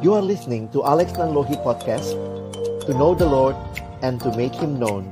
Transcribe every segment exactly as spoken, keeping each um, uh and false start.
You are listening to Alex Nanlohi Podcast, to know the Lord and to make Him known.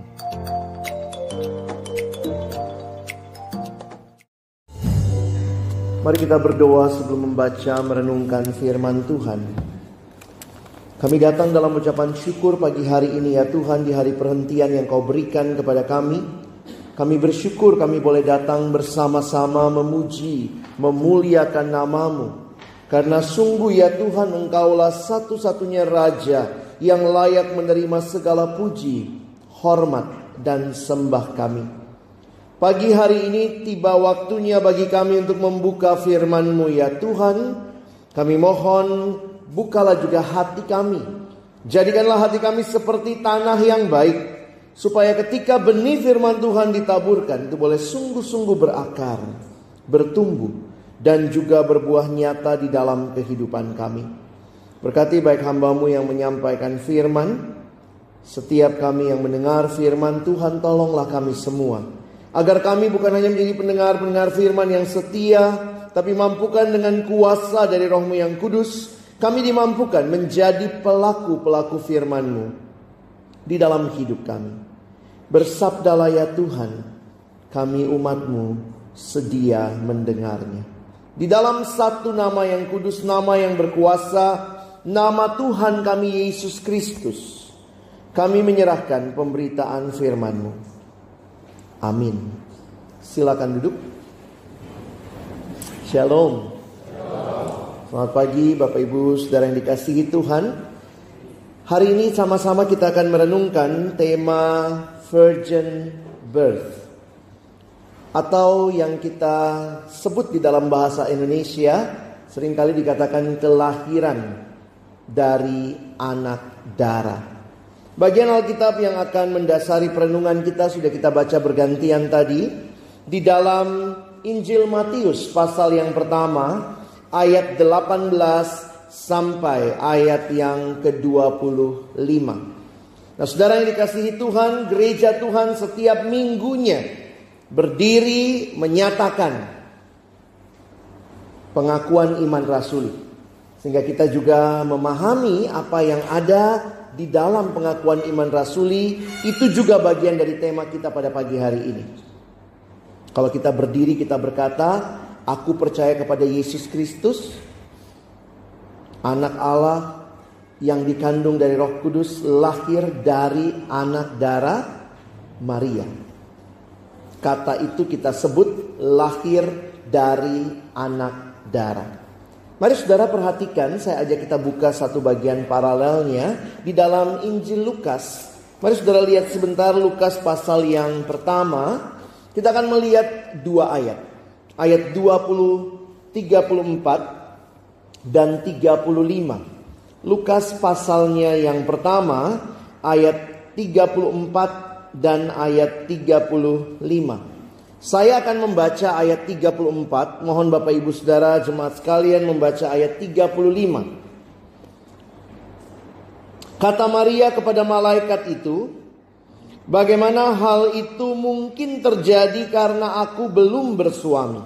Mari kita berdoa sebelum membaca merenungkan firman Tuhan. Kami datang dalam ucapan syukur pagi hari ini ya Tuhan, di hari perhentian yang Kau berikan kepada kami. Kami bersyukur kami boleh datang bersama-sama memuji, memuliakan nama-Mu. Karena sungguh ya Tuhan, Engkaulah satu-satunya Raja yang layak menerima segala puji, hormat, dan sembah kami. Pagi hari ini tiba waktunya bagi kami untuk membuka firman-Mu ya Tuhan. Kami mohon bukalah juga hati kami. Jadikanlah hati kami seperti tanah yang baik, supaya ketika benih firman Tuhan ditaburkan, itu boleh sungguh-sungguh berakar, bertumbuh, dan juga berbuah nyata di dalam kehidupan kami. Berkati baik hamba-Mu yang menyampaikan firman, setiap kami yang mendengar firman Tuhan, tolonglah kami semua, agar kami bukan hanya menjadi pendengar-pendengar firman yang setia, tapi mampukan dengan kuasa dari Roh-Mu yang kudus, kami dimampukan menjadi pelaku-pelaku firman-Mu di dalam hidup kami. Bersabdalah ya Tuhan, kami umat-Mu sedia mendengarnya. Di dalam satu nama yang kudus, nama yang berkuasa, nama Tuhan kami Yesus Kristus, kami menyerahkan pemberitaan firman-Mu. Amin. Silakan duduk. Shalom. Selamat pagi Bapak Ibu Saudara yang dikasihi Tuhan. Hari ini sama-sama kita akan merenungkan tema Virgin Birth, atau yang kita sebut di dalam bahasa Indonesia seringkali dikatakan kelahiran dari anak darah. Bagian Alkitab yang akan mendasari perenungan kita sudah kita baca bergantian tadi. Di dalam Injil Matius pasal yang pertama, ayat delapan belas sampai ayat yang ke dua puluh lima. Nah saudara yang dikasihi Tuhan, gereja Tuhan setiap minggunya berdiri menyatakan pengakuan iman rasuli, sehingga kita juga memahami apa yang ada di dalam pengakuan iman rasuli. Itu juga bagian dari tema kita pada pagi hari ini. Kalau kita berdiri, kita berkata, aku percaya kepada Yesus Kristus, anak Allah yang dikandung dari Roh Kudus, lahir dari anak darah Maria. Kata itu kita sebut lahir dari anak darah. Mari saudara perhatikan, saya ajak kita buka satu bagian paralelnya di dalam Injil Lukas. Mari saudara lihat sebentar Lukas pasal yang pertama. Kita akan melihat dua ayat. Ayat dua puluh, tiga puluh empat dan tiga puluh lima. Lukas pasalnya yang pertama ayat tiga puluh empat dan ayat tiga puluh lima. Saya akan membaca ayat tiga puluh empat. Mohon Bapak Ibu Saudara jemaat sekalian membaca ayat tiga puluh lima. Kata Maria kepada malaikat itu, bagaimana hal itu mungkin terjadi karena aku belum bersuami?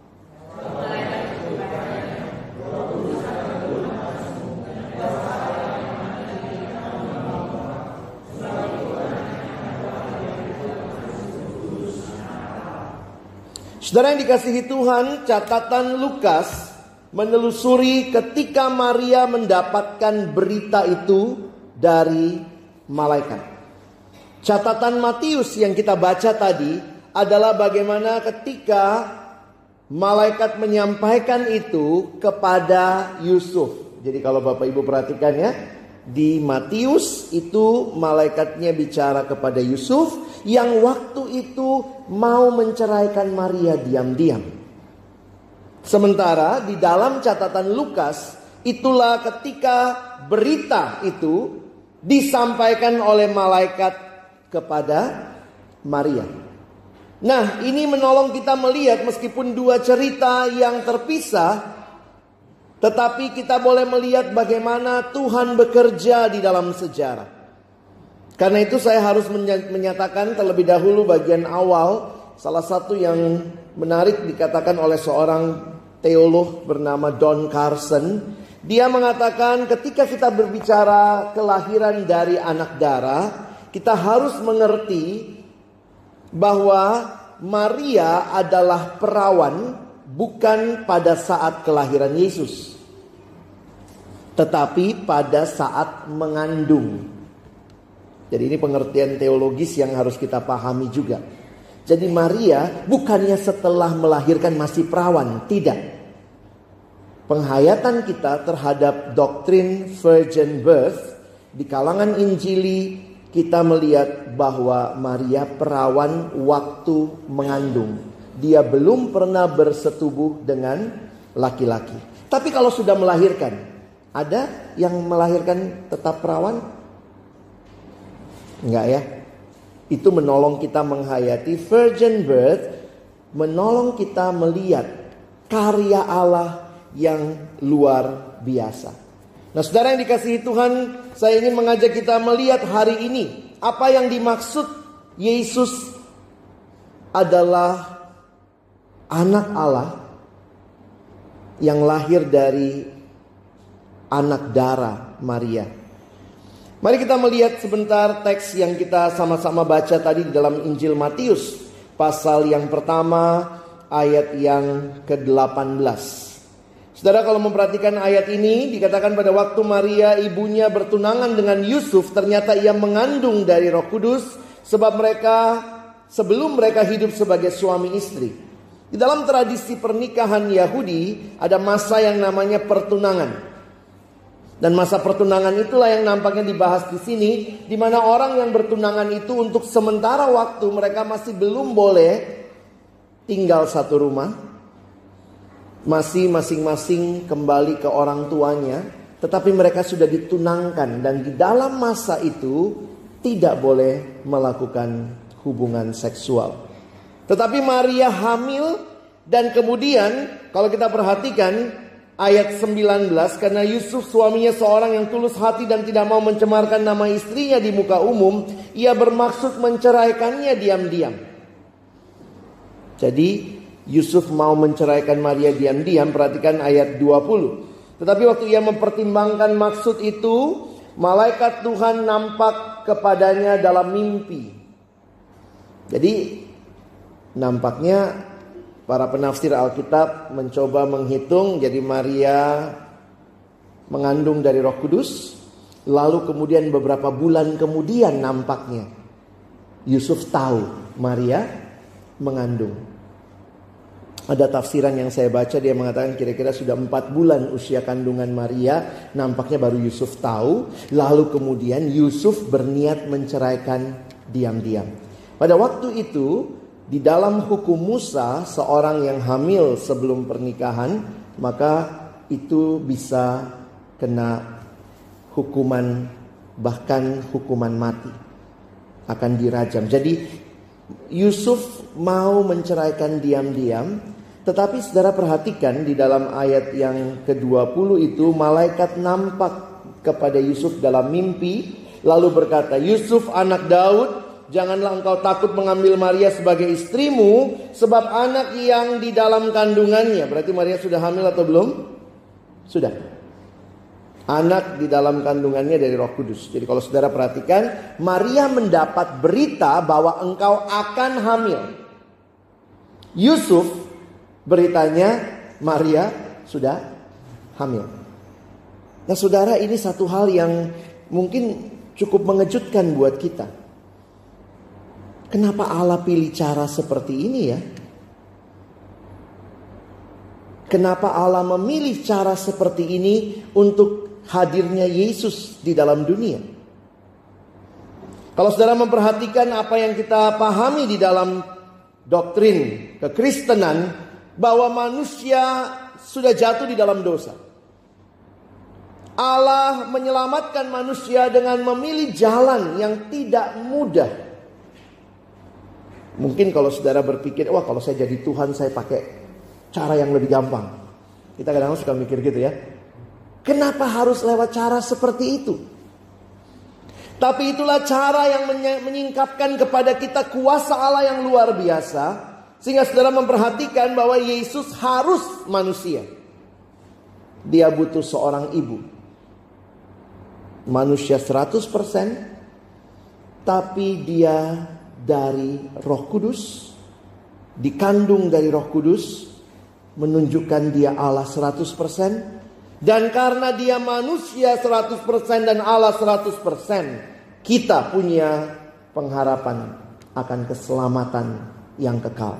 Saudara yang dikasihi Tuhan, catatan Lukas menelusuri ketika Maria mendapatkan berita itu dari malaikat. Catatan Matius yang kita baca tadi adalah bagaimana ketika malaikat menyampaikan itu kepada Yusuf. Jadi kalau Bapak Ibu perhatikan ya, di Matius itu malaikatnya bicara kepada Yusuf yang waktu itu mau menceraikan Maria diam-diam. Sementara di dalam catatan Lukas, itulah ketika berita itu disampaikan oleh malaikat kepada Maria. Nah, ini menolong kita melihat meskipun dua cerita yang terpisah, tetapi kita boleh melihat bagaimana Tuhan bekerja di dalam sejarah. Karena itu saya harus menyatakan terlebih dahulu bagian awal. Salah satu yang menarik dikatakan oleh seorang teolog bernama Don Carson. Dia mengatakan ketika kita berbicara kelahiran dari anak darah, kita harus mengerti bahwa Maria adalah perawan bukan pada saat kelahiran Yesus, tetapi pada saat mengandung. Jadi ini pengertian teologis yang harus kita pahami juga. Jadi Maria bukannya setelah melahirkan masih perawan, tidak. Penghayatan kita terhadap doktrin virgin birth di kalangan Injili, kita melihat bahwa Maria perawan waktu mengandung. Dia belum pernah bersetubuh dengan laki-laki. Tapi kalau sudah melahirkan, ada yang melahirkan tetap perawan? Enggak ya? Itu menolong kita menghayati virgin birth, menolong kita melihat karya Allah yang luar biasa. Nah, saudara yang dikasihi Tuhan, saya ingin mengajak kita melihat hari ini apa yang dimaksud Yesus adalah anak Allah yang lahir dari anak darah Maria. Mari kita melihat sebentar teks yang kita sama-sama baca tadi di dalam Injil Matius, pasal yang pertama ayat yang ke-delapan belas. Saudara, kalau memperhatikan ayat ini, dikatakan pada waktu Maria ibunya bertunangan dengan Yusuf, ternyata ia mengandung dari Roh Kudus, sebab mereka sebelum mereka hidup sebagai suami istri. Di dalam tradisi pernikahan Yahudi ada masa yang namanya pertunangan. Dan masa pertunangan itulah yang nampaknya dibahas di sini, di mana orang yang bertunangan itu untuk sementara waktu mereka masih belum boleh tinggal satu rumah. Masih masing-masing kembali ke orang tuanya, tetapi mereka sudah ditunangkan dan di dalam masa itu tidak boleh melakukan hubungan seksual. Tetapi Maria hamil dan kemudian kalau kita perhatikan ayat sembilan belas, karena Yusuf suaminya seorang yang tulus hati dan tidak mau mencemarkan nama istrinya di muka umum, ia bermaksud menceraikannya diam-diam. Jadi Yusuf mau menceraikan Maria diam-diam, perhatikan ayat dua puluh. Tetapi waktu ia mempertimbangkan maksud itu, malaikat Tuhan nampak kepadanya dalam mimpi. Jadi nampaknya para penafsir Alkitab mencoba menghitung, jadi Maria mengandung dari Roh Kudus, lalu kemudian beberapa bulan kemudian nampaknya Yusuf tahu Maria mengandung. Ada tafsiran yang saya baca, dia mengatakan kira-kira sudah empat bulan usia kandungan Maria, nampaknya baru Yusuf tahu. Lalu kemudian Yusuf berniat menceraikan diam-diam. Pada waktu itu, di dalam hukum Musa, seorang yang hamil sebelum pernikahan, maka itu bisa kena hukuman, bahkan hukuman mati, akan dirajam. Jadi Yusuf mau menceraikan diam-diam. Tetapi saudara perhatikan di dalam ayat yang ke-dua puluh itu, malaikat nampak kepada Yusuf dalam mimpi, lalu berkata, Yusuf anak Daud, janganlah engkau takut mengambil Maria sebagai istrimu, sebab anak yang di dalam kandungannya. Berarti Maria sudah hamil atau belum? Sudah. Anak di dalam kandungannya dari Roh Kudus. Jadi kalau saudara perhatikan, Maria mendapat berita bahwa engkau akan hamil. Yusuf beritanya Maria sudah hamil. Nah saudara, ini satu hal yang mungkin cukup mengejutkan buat kita. Kenapa Allah pilih cara seperti ini ya? Kenapa Allah memilih cara seperti ini untuk hadirnya Yesus di dalam dunia? Kalau saudara memperhatikan apa yang kita pahami di dalam doktrin kekristenan, bahwa manusia sudah jatuh di dalam dosa. Allah menyelamatkan manusia dengan memilih jalan yang tidak mudah. Mungkin kalau saudara berpikir, wah kalau saya jadi Tuhan saya pakai cara yang lebih gampang. Kita kadang-kadang suka mikir gitu ya. Kenapa harus lewat cara seperti itu? Tapi itulah cara yang menyingkapkan kepada kita kuasa Allah yang luar biasa. Sehingga saudara memperhatikan bahwa Yesus harus manusia. dia butuh seorang ibu. Manusia seratus persen, tapi dia dari Roh Kudus, dikandung dari Roh Kudus, menunjukkan dia Allah seratus persen. Dan karena dia manusia seratus persen dan Allah seratus persen, kita punya pengharapan akan keselamatan yang kekal.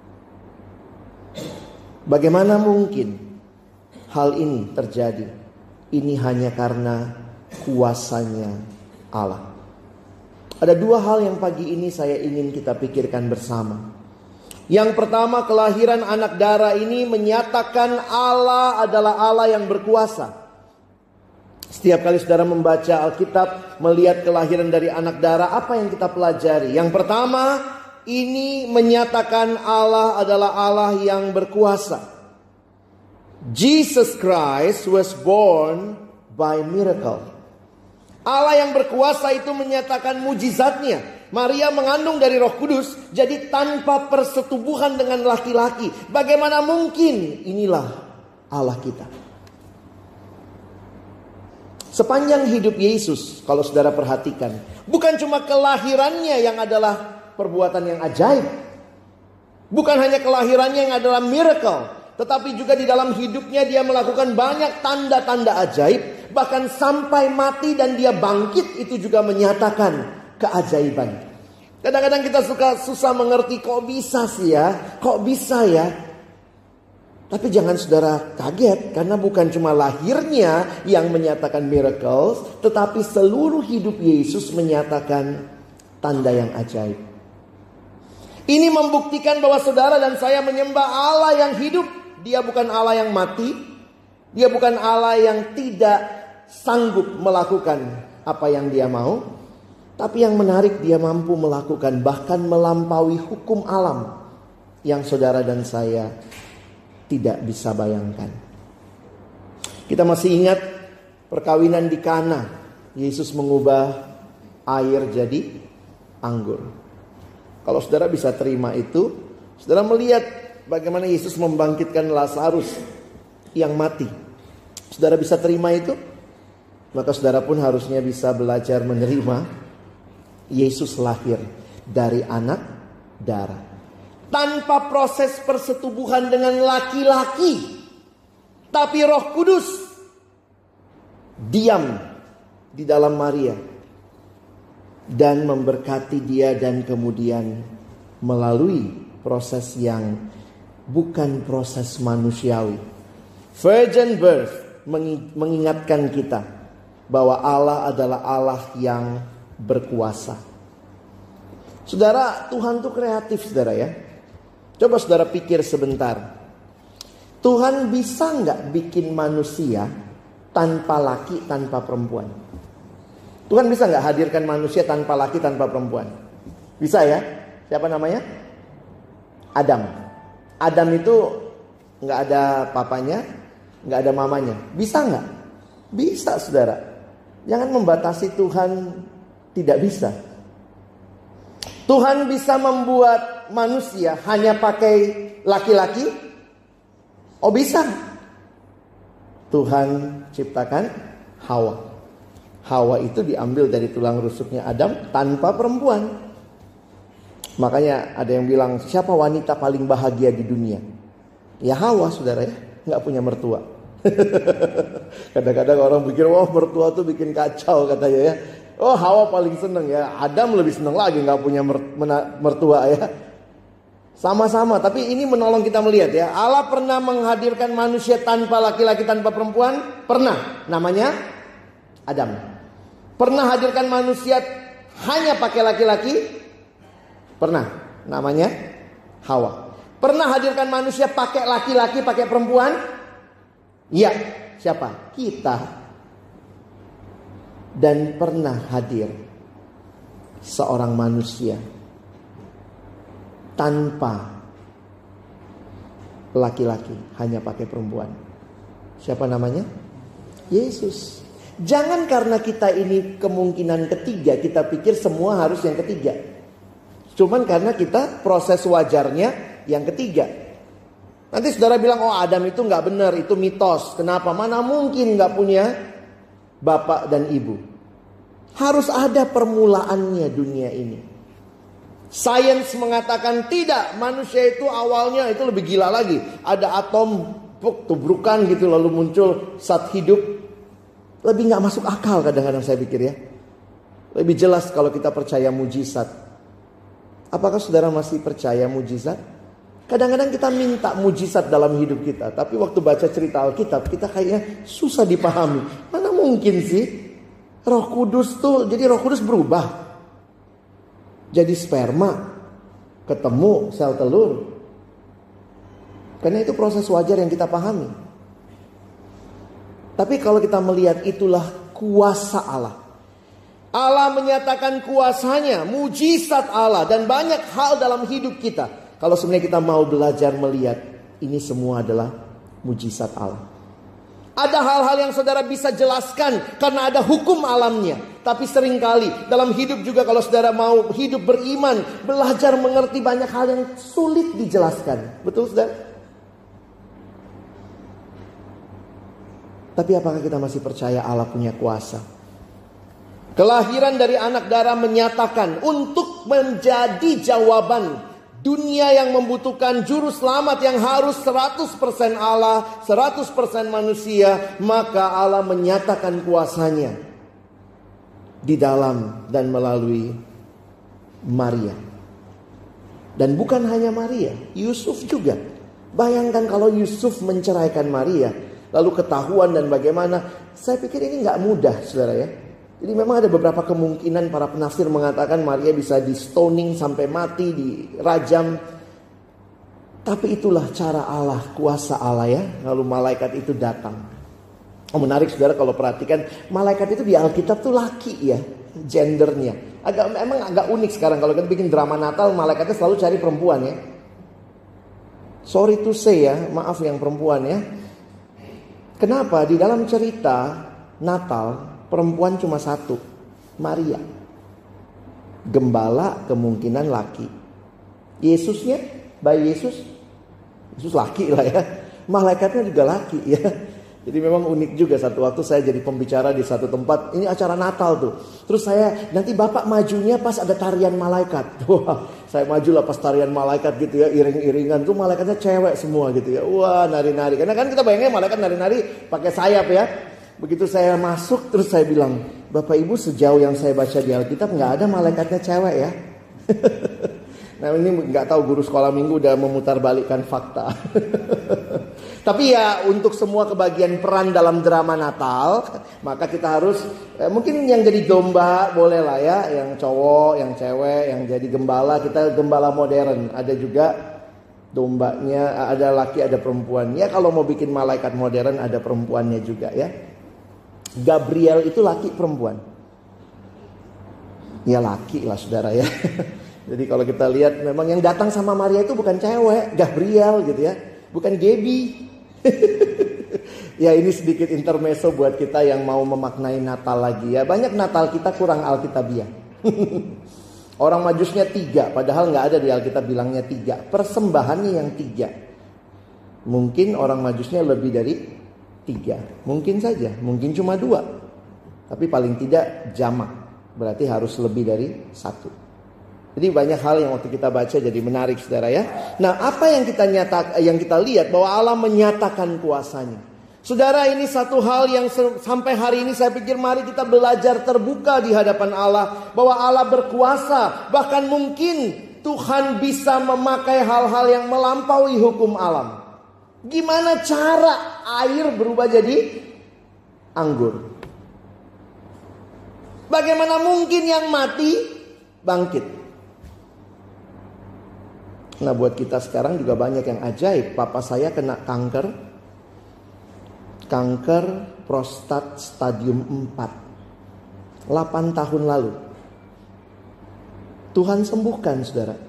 Bagaimana mungkin hal ini terjadi? Ini hanya karena kuasanya Allah. Ada dua hal yang pagi ini saya ingin kita pikirkan bersama. Yang pertama, kelahiran anak darah ini menyatakan Allah adalah Allah yang berkuasa. Setiap kali saudara membaca Alkitab, melihat kelahiran dari anak darah, apa yang kita pelajari? Yang pertama, ini menyatakan Allah adalah Allah yang berkuasa. Jesus Christ was born by miracle. Allah yang berkuasa itu menyatakan mujizatnya. Maria mengandung dari Roh Kudus, jadi tanpa persetubuhan dengan laki-laki. Bagaimana mungkin? Inilah Allah kita. Sepanjang hidup Yesus, kalau saudara perhatikan, bukan cuma kelahirannya yang adalah perbuatan yang ajaib. Bukan hanya kelahirannya yang adalah miracle, tetapi juga di dalam hidupnya dia melakukan banyak tanda-tanda ajaib. Bahkan sampai mati dan dia bangkit, itu juga menyatakan keajaiban. Kadang-kadang kita suka susah mengerti, kok bisa sih ya, kok bisa ya. Tapi jangan saudara kaget, karena bukan cuma lahirnya yang menyatakan miracles, tetapi seluruh hidup Yesus menyatakan tanda yang ajaib. Ini membuktikan bahwa saudara dan saya menyembah Allah yang hidup. Dia bukan Allah yang mati, dia bukan Allah yang tidak sanggup melakukan apa yang dia mau. Tapi yang menarik, dia mampu melakukan bahkan melampaui hukum alam yang saudara dan saya tidak bisa bayangkan. Kita masih ingat perkawinan di Kana. Yesus mengubah air jadi anggur. Kalau saudara bisa terima itu, saudara melihat bagaimana Yesus membangkitkan Lazarus yang mati. Saudara bisa terima itu? Maka saudara pun harusnya bisa belajar menerima Yesus lahir dari anak darah. Tanpa proses persetubuhan dengan laki-laki. Tapi Roh Kudus diam di dalam Maria. Dan memberkati dia dan kemudian melalui proses yang bukan proses manusiawi. Virgin birth mengingatkan kita bahwa Allah adalah Allah yang berkuasa. Saudara, Tuhan tuh kreatif saudara ya. Coba saudara pikir sebentar. Tuhan bisa nggak bikin manusia tanpa laki, tanpa perempuan? Tuhan bisa nggak hadirkan manusia tanpa laki, tanpa perempuan? Bisa ya? Siapa namanya? Adam. Adam itu nggak ada papanya, nggak ada mamanya. Bisa nggak? Bisa saudara. Jangan membatasi Tuhan. Tidak bisa. Tuhan bisa membuat manusia hanya pakai laki-laki? Oh bisa. Tuhan ciptakan Hawa. Hawa itu diambil dari tulang rusuknya Adam tanpa perempuan. Makanya ada yang bilang, siapa wanita paling bahagia di dunia? Ya Hawa saudara ya. Gak punya mertua. Kadang-kadang orang pikir, wah mertua tuh bikin kacau katanya ya. Oh Hawa paling seneng ya. Adam lebih seneng lagi gak punya mertua ya. Sama-sama. Tapi ini menolong kita melihat ya. Allah pernah menghadirkan manusia tanpa laki-laki, tanpa perempuan? Pernah. Namanya Adam. Pernah hadirkan manusia hanya pakai laki-laki? Pernah. Namanya Hawa. Pernah hadirkan manusia pakai laki-laki, pakai perempuan? Iya. Siapa? Kita. Dan pernah hadir seorang manusia tanpa laki-laki, hanya pakai perempuan. Siapa namanya? Yesus. Jangan karena kita ini kemungkinan ketiga, kita pikir semua harus yang ketiga. Cuman karena kita proses wajarnya yang ketiga. Nanti saudara bilang, oh Adam itu nggak benar, itu mitos. Kenapa? Mana mungkin nggak punya bapak dan ibu. Harus ada permulaannya dunia ini. Sains mengatakan tidak, manusia itu awalnya itu lebih gila lagi. Ada atom tubrukan gitu lalu muncul saat hidup. Lebih nggak masuk akal kadang-kadang saya pikir ya. Lebih jelas kalau kita percaya mujizat. Apakah saudara masih percaya mujizat? Kadang-kadang kita minta mujizat dalam hidup kita. Tapi waktu baca cerita Alkitab kita kayaknya susah dipahami. Mana mungkin sih Roh Kudus tuh, jadi Roh Kudus berubah. Jadi sperma. Ketemu sel telur. Karena itu proses wajar yang kita pahami. Tapi kalau kita melihat itulah kuasa Allah. Allah menyatakan kuasanya, mujizat Allah dan banyak hal dalam hidup kita. Kalau sebenarnya kita mau belajar melihat, ini semua adalah mujizat Allah. Ada hal-hal yang saudara bisa jelaskan karena ada hukum alamnya. Tapi seringkali dalam hidup juga kalau saudara mau hidup beriman, belajar mengerti banyak hal yang sulit dijelaskan. Betul saudara? Tapi apakah kita masih percaya Allah punya kuasa? Kelahiran dari anak darah menyatakan untuk menjadi jawaban dunia yang membutuhkan juru selamat yang harus seratus persen Allah, seratus persen manusia, maka Allah menyatakan kuasanya di dalam dan melalui Maria. Dan bukan hanya Maria, Yusuf juga. Bayangkan kalau Yusuf menceraikan Maria, lalu ketahuan dan bagaimana. Saya pikir ini gak mudah saudara ya. Jadi memang ada beberapa kemungkinan para penafsir mengatakan Maria bisa di stoning sampai mati, dirajam. Tapi itulah cara Allah, kuasa Allah ya. Lalu malaikat itu datang. Oh menarik saudara kalau perhatikan, malaikat itu di Alkitab tuh laki ya, gendernya. Agak emang agak unik sekarang kalau kita bikin drama Natal, malaikatnya selalu cari perempuan ya. Sorry to say ya, maaf yang perempuan ya. Kenapa? Di dalam cerita Natal perempuan cuma satu, Maria. Gembala kemungkinan laki. Yesusnya, bayi Yesus, Yesus laki lah ya. Malaikatnya juga laki ya. Jadi memang unik juga. Satu waktu saya jadi pembicara di satu tempat. Ini acara Natal tuh. Terus saya, nanti Bapak majunya pas ada tarian malaikat. Wah, saya maju lah pas tarian malaikat gitu ya. Iring-iringan tuh malaikatnya cewek semua gitu ya. Wah, nari-nari. Karena kan kita bayangin malaikat nari-nari pakai sayap ya. Begitu saya masuk terus saya bilang, Bapak Ibu sejauh yang saya baca di Alkitab nggak ada malaikatnya cewek ya. Nah ini nggak tahu guru sekolah minggu udah memutarbalikkan fakta. Tapi ya untuk semua kebagian peran dalam drama Natal, maka kita harus eh, mungkin yang jadi domba boleh lah ya, yang cowok, yang cewek, yang jadi gembala, kita gembala modern. Ada juga dombanya, ada laki, ada perempuan. Ya kalau mau bikin malaikat modern ada perempuannya juga ya. Gabriel itu laki perempuan? Ya laki lah saudara ya. Jadi kalau kita lihat memang yang datang sama Maria itu bukan cewek, Gabriel gitu ya. Bukan Gaby. Ya ini sedikit intermezzo buat kita yang mau memaknai Natal lagi ya. Banyak Natal kita kurang Alkitabiah. Orang Majusnya tiga, padahal nggak ada di Alkitab bilangnya tiga. Persembahannya yang tiga. Mungkin orang Majusnya lebih dari tiga, mungkin saja, mungkin cuma dua, tapi paling tidak jamak, berarti harus lebih dari satu. Jadi banyak hal yang waktu kita baca jadi menarik saudara ya. Nah apa yang kita nyata, yang kita lihat bahwa Allah menyatakan kuasanya. Saudara ini satu hal yang sampai hari ini saya pikir mari kita belajar terbuka di hadapan Allah, bahwa Allah berkuasa, bahkan mungkin Tuhan bisa memakai hal-hal yang melampaui hukum alam. Gimana cara air berubah jadi anggur? Bagaimana mungkin yang mati bangkit? Nah buat kita sekarang juga banyak yang ajaib. Papa saya kena kanker. Kanker prostat stadium empat. delapan tahun lalu. Tuhan sembuhkan saudara.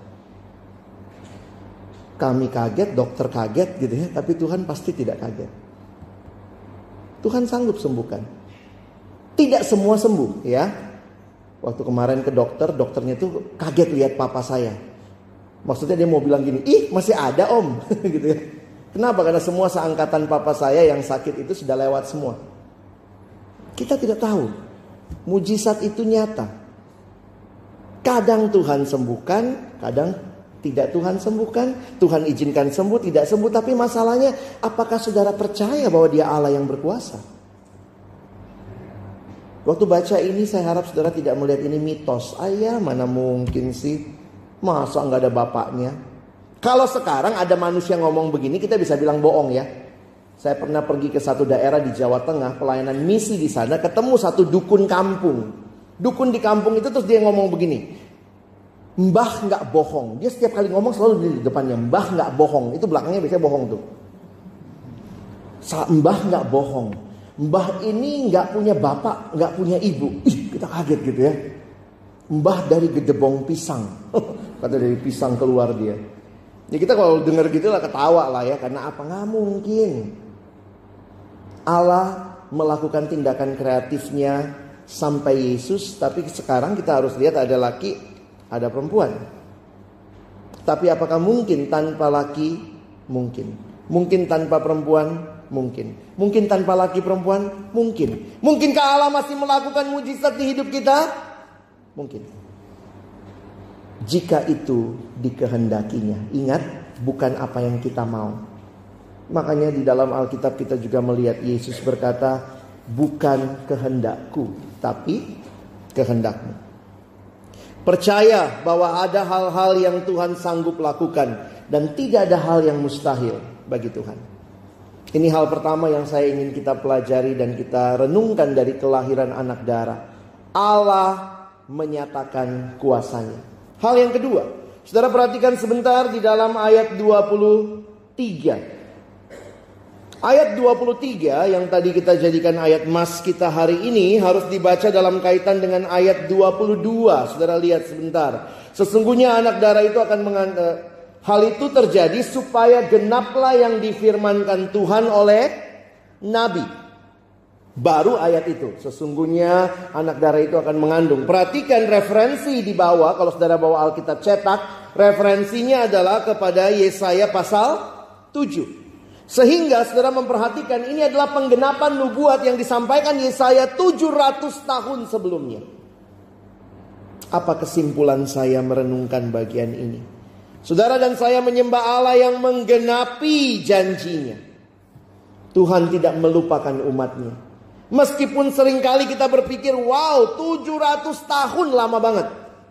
Kami kaget, dokter kaget gitu ya. Tapi Tuhan pasti tidak kaget. Tuhan sanggup sembuhkan. Tidak semua sembuh ya. Waktu kemarin ke dokter, dokternya tuh kaget lihat papa saya. Maksudnya dia mau bilang gini, ih masih ada om gitu ya. Kenapa? Karena semua seangkatan papa saya yang sakit itu sudah lewat semua. Kita tidak tahu. Mujizat itu nyata. Kadang Tuhan sembuhkan, kadang tidak Tuhan sembuhkan. Tuhan izinkan sembuh, tidak sembuh. Tapi masalahnya, apakah saudara percaya bahwa Dia Allah yang berkuasa? Waktu baca ini saya harap saudara tidak melihat ini mitos. Ayah, mana mungkin sih? Masa nggak ada bapaknya? Kalau sekarang ada manusia ngomong begini, kita bisa bilang bohong ya. Saya pernah pergi ke satu daerah di Jawa Tengah, pelayanan misi di sana, ketemu satu dukun kampung. Dukun di kampung itu terus dia ngomong begini, Mbah nggak bohong. Dia setiap kali ngomong selalu di depannya, Mbah nggak bohong. Itu belakangnya biasanya bohong tuh. Mbah nggak bohong. Mbah ini nggak punya bapak, nggak punya ibu. Ih, kita kaget gitu ya. Mbah dari gedebong pisang. Kata dari pisang keluar dia. Ya kita kalau dengar gitu lah ketawa lah ya. Karena apa? Nggak mungkin. Allah melakukan tindakan kreatifnya sampai Yesus. Tapi sekarang kita harus lihat ada laki, ada perempuan. Tapi apakah mungkin tanpa laki? Mungkin. Mungkin tanpa perempuan? Mungkin. Mungkin tanpa laki perempuan? Mungkin. Mungkinkah Allah masih melakukan mujizat di hidup kita? Mungkin. Jika itu dikehendakinya. Ingat, bukan apa yang kita mau. Makanya di dalam Alkitab kita juga melihat Yesus berkata, bukan kehendakku, tapi kehendakmu. Percaya bahwa ada hal-hal yang Tuhan sanggup lakukan. Dan tidak ada hal yang mustahil bagi Tuhan. Ini hal pertama yang saya ingin kita pelajari dan kita renungkan dari kelahiran anak darah. Allah menyatakan kuasanya. Hal yang kedua, saudara perhatikan sebentar di dalam ayat dua puluh tiga. Ayat dua puluh tiga yang tadi kita jadikan ayat mas kita hari ini harus dibaca dalam kaitan dengan ayat dua puluh dua. Saudara lihat sebentar. Sesungguhnya anak darah itu akan mengantar. Hal itu terjadi supaya genaplah yang difirmankan Tuhan oleh Nabi. Baru ayat itu. Sesungguhnya anak darah itu akan mengandung. Perhatikan referensi di bawah. Kalau saudara bawa Alkitab cetak. Referensinya adalah kepada Yesaya pasal tujuh. Sehingga saudara memperhatikan ini adalah penggenapan nubuat yang disampaikan Yesaya tujuh ratus tahun sebelumnya. Apa kesimpulan saya merenungkan bagian ini? Saudara dan saya menyembah Allah yang menggenapi janjinya. Tuhan tidak melupakan umatnya. Meskipun seringkali kita berpikir, wow tujuh ratus tahun lama banget.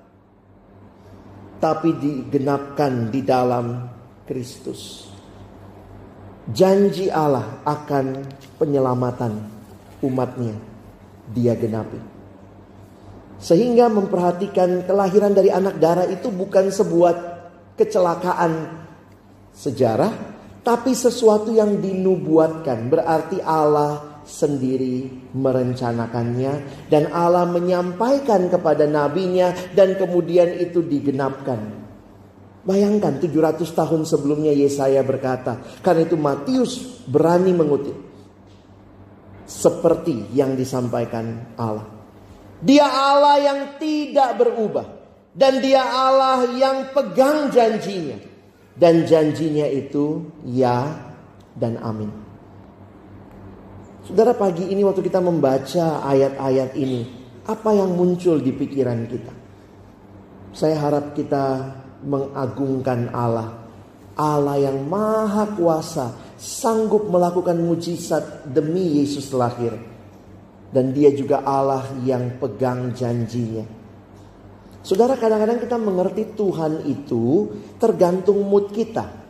Tapi digenapkan di dalam Kristus. Janji Allah akan penyelamatan umatnya. Dia genapi. Sehingga memperhatikan kelahiran dari anak darah itu bukan sebuah kecelakaan sejarah, tapi sesuatu yang dinubuatkan. Berarti Allah sendiri merencanakannya dan Allah menyampaikan kepada nabinya dan kemudian itu digenapkan. Bayangkan tujuh ratus tahun sebelumnya Yesaya berkata, karena itu Matius berani mengutip seperti yang disampaikan Allah. Dia Allah yang tidak berubah dan Dia Allah yang pegang janjinya dan janjinya itu ya dan amin. Saudara, pagi ini waktu kita membaca ayat-ayat ini, apa yang muncul di pikiran kita? Saya harap kita mengagungkan Allah. Allah yang maha kuasa, sanggup melakukan mujizat demi Yesus lahir. Dan Dia juga Allah yang pegang janjinya. Saudara, kadang-kadang kita mengerti Tuhan itu tergantung mood kita.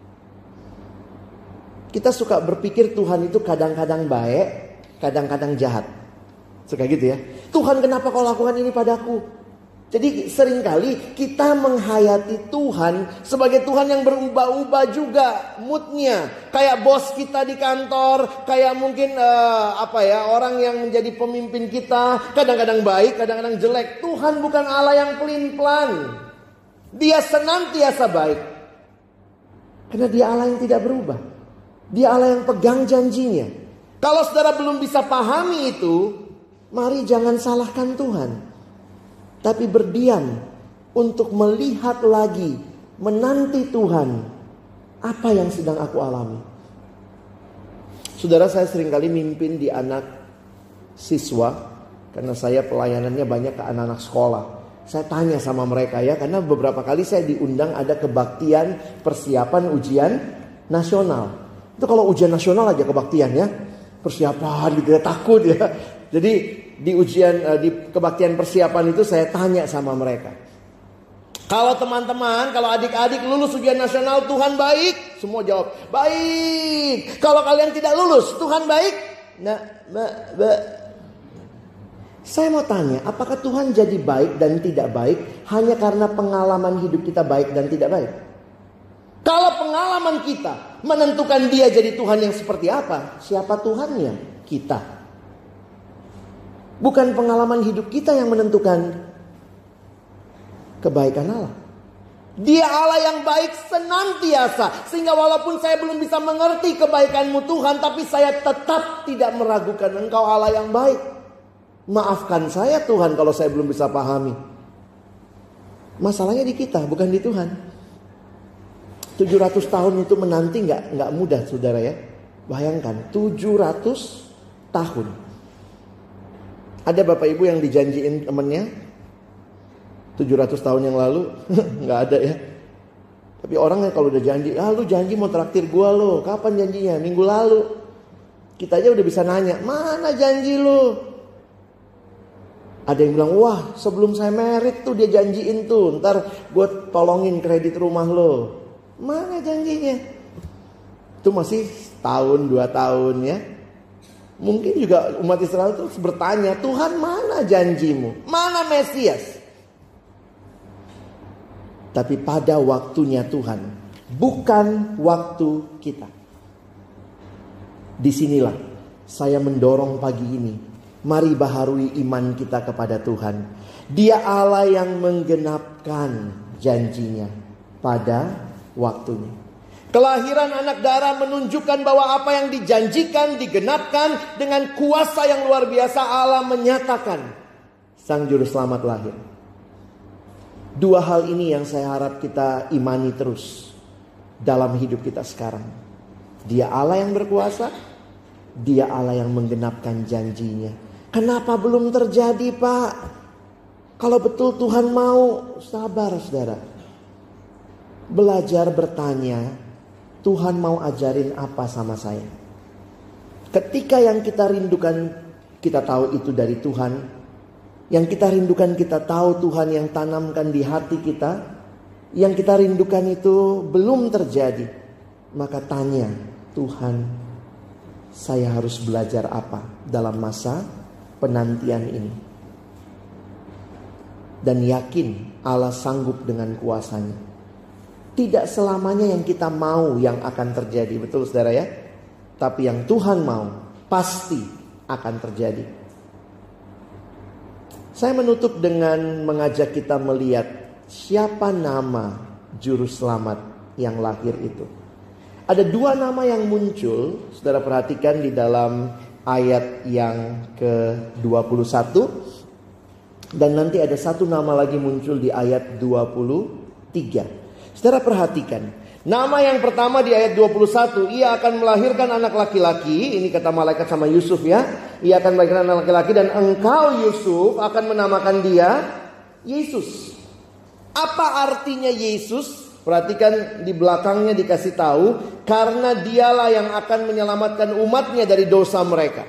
Kita suka berpikir Tuhan itu kadang-kadang baik, kadang-kadang jahat. Suka gitu ya. Tuhan, kenapa kau lakukan ini padaku? Jadi seringkali kita menghayati Tuhan sebagai Tuhan yang berubah-ubah juga moodnya. Kayak bos kita di kantor, kayak mungkin uh, apa ya orang yang menjadi pemimpin kita. Kadang-kadang baik, kadang-kadang jelek. Tuhan bukan Allah yang pelin-pelan. Dia senantiasa baik. Karena Dia Allah yang tidak berubah. Dia Allah yang pegang janjinya. Kalau saudara belum bisa pahami itu, mari jangan salahkan Tuhan. Tapi berdiam untuk melihat lagi, menanti Tuhan Apa yang sedang aku alami? Saudara, saya seringkali mimpin di anak siswa, karena saya pelayanannya banyak ke anak-anak sekolah. Saya tanya sama mereka ya, karena beberapa kali saya diundang ada kebaktian persiapan ujian nasional. Itu kalau ujian nasional aja kebaktian ya, persiapan gitu ya, takut ya. Jadi di ujian, di kebaktian persiapan itu saya tanya sama mereka. Kalau teman-teman, kalau adik-adik lulus ujian nasional, Tuhan baik. Semua jawab, baik. Kalau kalian tidak lulus, Tuhan baik. Nah, bah, bah. Saya mau tanya, apakah Tuhan jadi baik dan tidak baik hanya karena pengalaman hidup kita baik dan tidak baik? Kalau pengalaman kita menentukan dia jadi Tuhan yang seperti apa, siapa Tuhannya? Kita. Bukan pengalaman hidup kita yang menentukan kebaikan Allah. Dia Allah yang baik senantiasa. Sehingga walaupun saya belum bisa mengerti kebaikan-Mu Tuhan, tapi saya tetap tidak meragukan Engkau Allah yang baik. Maafkan saya Tuhan kalau saya belum bisa pahami. Masalahnya di kita, bukan di Tuhan. tujuh ratus tahun itu menanti gak, gak mudah saudara ya. Bayangkan tujuh ratus tahun. Ada bapak ibu yang dijanjiin temennya tujuh ratus tahun yang lalu, nggak ada ya. Tapi orang yang kalau udah janji, ah lu janji mau traktir gua lo, kapan janjinya? Minggu lalu. Kita aja udah bisa nanya, mana janji lu? Ada yang bilang, wah sebelum saya merit tuh dia janjiin tuh, ntar gue tolongin kredit rumah lo. Mana janjinya? Itu masih tahun dua tahun ya. Mungkin juga umat Israel terus bertanya, Tuhan mana janjimu? Mana Mesias? Tapi pada waktunya Tuhan, bukan waktu kita. Disinilah saya mendorong pagi ini, mari baharui iman kita kepada Tuhan. Dia Allah yang menggenapkan janjinya pada waktunya. Kelahiran anak darah menunjukkan bahwa apa yang dijanjikan digenapkan. Dengan kuasa yang luar biasa Allah menyatakan Sang Juru Selamat lahir. Dua hal ini yang saya harap kita imani terus dalam hidup kita sekarang. Dia Allah yang berkuasa, Dia Allah yang menggenapkan janjinya. Kenapa belum terjadi Pak? Kalau betul Tuhan mau, sabar saudara. Belajar bertanya, Tuhan mau ajarin apa sama saya? Ketika yang kita rindukan, kita tahu itu dari Tuhan. Yang kita rindukan kita tahu Tuhan yang tanamkan di hati kita. Yang kita rindukan itu belum terjadi. Maka tanya, Tuhan, saya harus belajar apa dalam masa penantian ini? Dan yakin Allah sanggup dengan kuasanya. Tidak selamanya yang kita mau yang akan terjadi. Betul saudara ya? Tapi yang Tuhan mau pasti akan terjadi. Saya menutup dengan mengajak kita melihat siapa nama Juru Selamat yang lahir itu. Ada dua nama yang muncul, saudara perhatikan di dalam ayat yang ke dua puluh satu. Dan nanti ada satu nama lagi muncul di ayat dua puluh tiga. Saudara perhatikan. Nama yang pertama di ayat dua puluh satu, ia akan melahirkan anak laki-laki. Ini kata malaikat sama Yusuf ya. Ia akan melahirkan anak laki-laki dan engkau Yusuf akan menamakan dia Yesus. Apa artinya Yesus? Perhatikan di belakangnya dikasih tahu. Karena dialah yang akan menyelamatkan umatnya dari dosa mereka.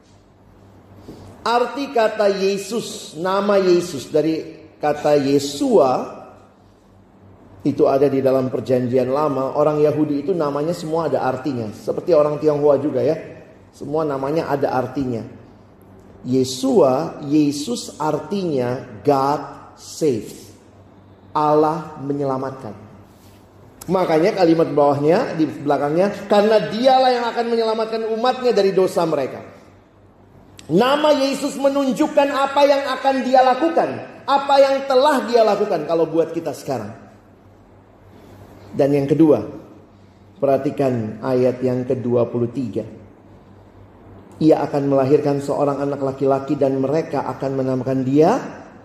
Arti kata Yesus, nama Yesus dari kata Yesua. Itu ada di dalam perjanjian lama. Orang Yahudi itu namanya semua ada artinya. Seperti orang Tionghoa juga ya. Semua namanya ada artinya. Yesua, Yesus artinya God saves. Allah menyelamatkan. Makanya kalimat bawahnya, di belakangnya, karena dialah yang akan menyelamatkan umatnya dari dosa mereka. Nama Yesus menunjukkan apa yang akan dia lakukan. Apa yang telah dia lakukan kalau buat kita sekarang. Dan yang kedua, perhatikan ayat yang ke dua puluh tiga. Ia akan melahirkan seorang anak laki-laki dan mereka akan menamakan dia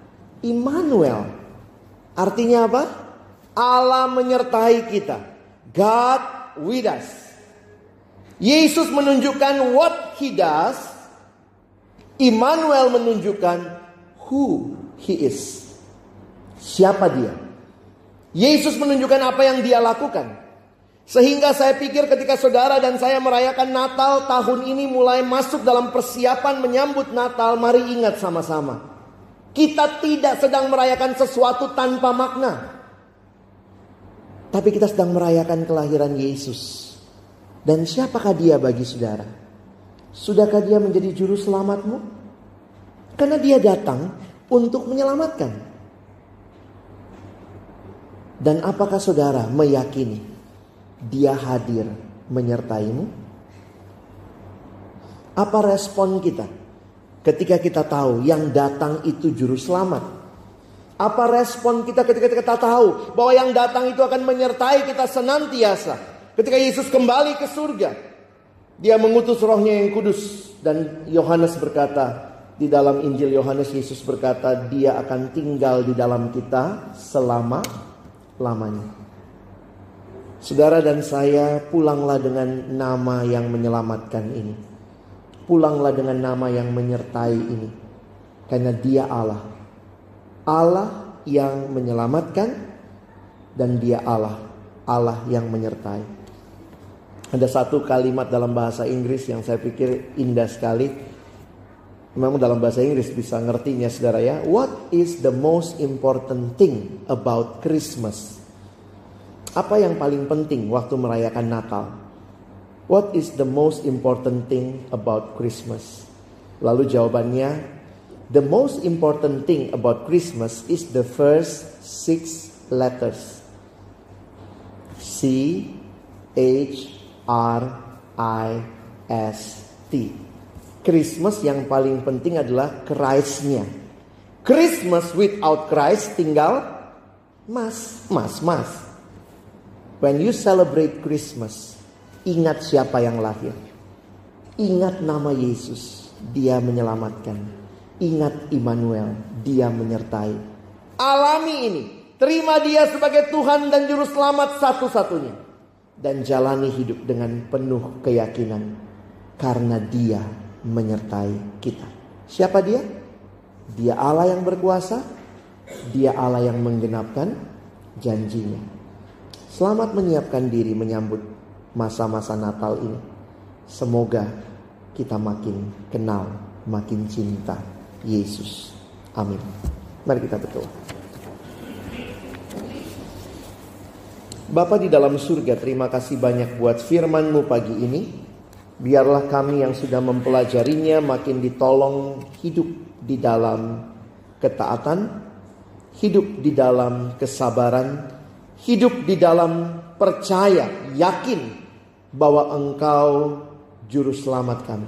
Immanuel. Artinya apa? Allah menyertai kita. God with us. Yesus menunjukkan what He does. Immanuel menunjukkan who He is. Siapa Dia? Yesus menunjukkan apa yang Dia lakukan. Sehingga saya pikir ketika saudara dan saya merayakan Natal tahun ini mulai masuk dalam persiapan menyambut Natal, mari ingat sama-sama. Kita tidak sedang merayakan sesuatu tanpa makna. Tapi kita sedang merayakan kelahiran Yesus. Dan siapakah Dia bagi saudara? Sudahkah Dia menjadi juru selamatmu? Karena Dia datang untuk menyelamatkan. Dan apakah saudara meyakini Dia hadir menyertaimu? Apa respon kita ketika kita tahu yang datang itu juru selamat? Apa respon kita ketika kita tahu bahwa yang datang itu akan menyertai kita senantiasa? Ketika Yesus kembali ke surga, Dia mengutus Roh-Nya yang kudus. Dan Yohanes berkata, di dalam Injil Yohanes, Yesus berkata, Dia akan tinggal di dalam kita selama-lamanya. Saudara dan saya, pulanglah dengan nama yang menyelamatkan ini. Pulanglah dengan nama yang menyertai ini. Karena Dia Allah. Allah yang menyelamatkan. Dan Dia Allah. Allah yang menyertai. Ada satu kalimat dalam bahasa Inggris yang saya pikir indah sekali. Memang dalam bahasa Inggris bisa ngertinya saudara ya. What is the most important thing about Christmas? Apa yang paling penting waktu merayakan Natal? What is the most important thing about Christmas? Lalu jawabannya, the most important thing about Christmas is the first six letters. C H R I S T. Christmas yang paling penting adalah Christ-nya. Christmas without Christ tinggal mas, mas, mas. When you celebrate Christmas, ingat siapa yang lahir. Ingat nama Yesus, Dia menyelamatkan. Ingat Immanuel, Dia menyertai. Alami ini, terima Dia sebagai Tuhan dan Juru Selamat satu-satunya. Dan jalani hidup dengan penuh keyakinan. Karena Dia menyertai kita. Siapa Dia? Dia Allah yang berkuasa. Dia Allah yang menggenapkan janjinya. Selamat menyiapkan diri menyambut masa-masa Natal ini. Semoga kita makin kenal, makin cinta Yesus. Amin. Mari kita berdoa. Bapa di dalam surga, terima kasih banyak buat firman-Mu pagi ini. Biarlah kami yang sudah mempelajarinya makin ditolong hidup di dalam ketaatan, hidup di dalam kesabaran, hidup di dalam percaya, yakin bahwa Engkau Juru Selamat kami.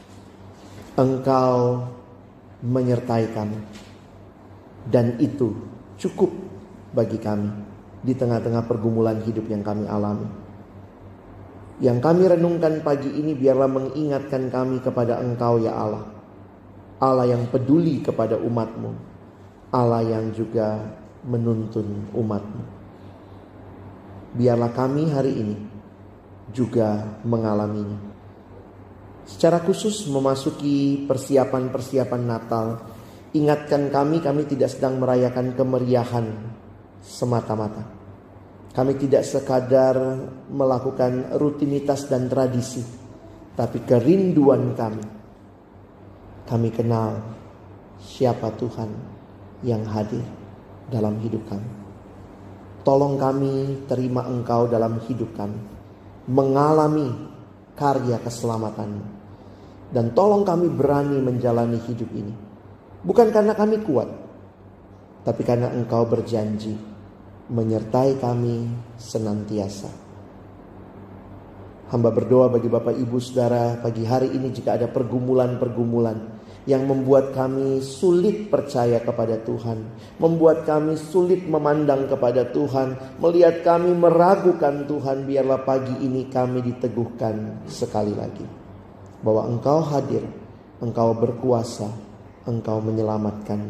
Engkau menyertai kami. Dan itu cukup bagi kami di tengah-tengah pergumulan hidup yang kami alami. Yang kami renungkan pagi ini biarlah mengingatkan kami kepada Engkau ya Allah. Allah yang peduli kepada umat-Mu. Allah yang juga menuntun umat-Mu. Biarlah kami hari ini juga mengalaminya. Secara khusus memasuki persiapan-persiapan Natal, ingatkan kami, kami tidak sedang merayakan kemeriahan semata-mata. Kami tidak sekadar melakukan rutinitas dan tradisi, tapi kerinduan kami. Kami kenal siapa Tuhan yang hadir dalam hidup kami. Tolong kami terima Engkau dalam hidup kami, mengalami karya keselamatan. Dan tolong kami berani menjalani hidup ini. Bukan karena kami kuat, tapi karena Engkau berjanji menyertai kami senantiasa. Hamba berdoa bagi Bapak Ibu Saudara pagi hari ini jika ada pergumulan-pergumulan yang membuat kami sulit percaya kepada Tuhan, membuat kami sulit memandang kepada Tuhan, melihat kami meragukan Tuhan, biarlah pagi ini kami diteguhkan sekali lagi bahwa Engkau hadir, Engkau berkuasa, Engkau menyelamatkan.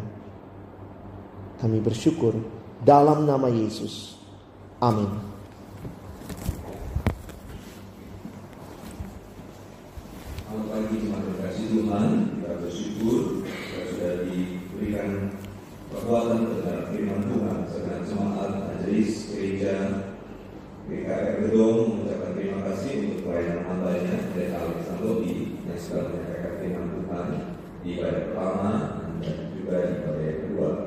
Kami bersyukur dalam nama Yesus. Amin. Selamat pagi jemaat kasih Tuhan. Kita bersyukur kita sudah diberikan kekuatan terhadap firman Tuhan. Segenap jemaat Majelis Gereja G K R Gedong mengucapkan terima kasih untuk pelayanan hambanya dan Alexander yang sudah menyampaikan firman Tuhan di ibadah pertama dan juga di ibadah kedua.